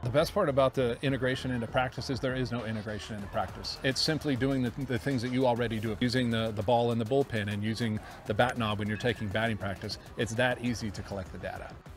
The best part about the integration into practice is there is no integration into practice. It's simply doing the things that you already do. Using the ball in the bullpen and using the bat knob when you're taking batting practice, it's that easy to collect the data.